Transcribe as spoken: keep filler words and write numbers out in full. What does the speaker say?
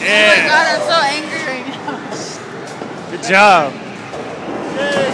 Yeah. Oh my god, I'm so angry right now. Good job. Yay.